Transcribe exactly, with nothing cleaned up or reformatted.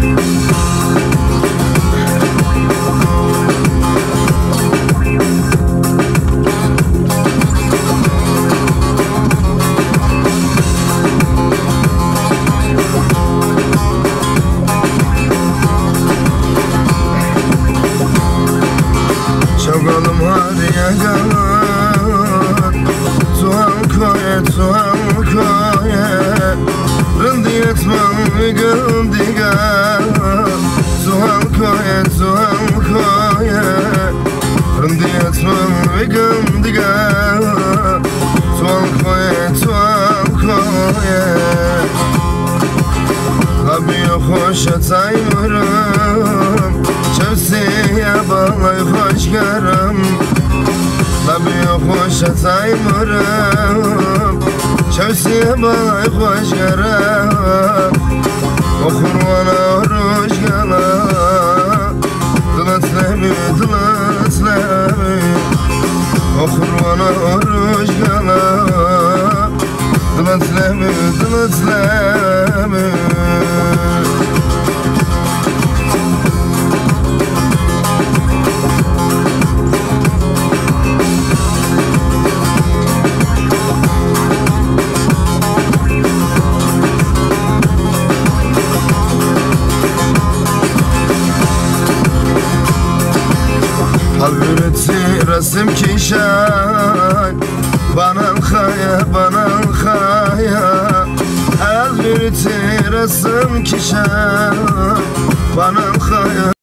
شغلم هادي قلب توال كوية توال كوية رنديت من قلبي قلب توال كوية توال كوية رنديت من قلبي قلب توال كوية توال كوية أبي خوش تايمرم شمسي يا بالله خوش قرم أبي خوش تايمرم شمسي يا بالله خوش قرم أخر وانا روش قلم دلت لهمي دلت لهمي أخر وانا روش قلم دلت لهمي دلت لهمي Halbuki resim kişen bana khaya bana khaya Halbuki resim kişen bana khaya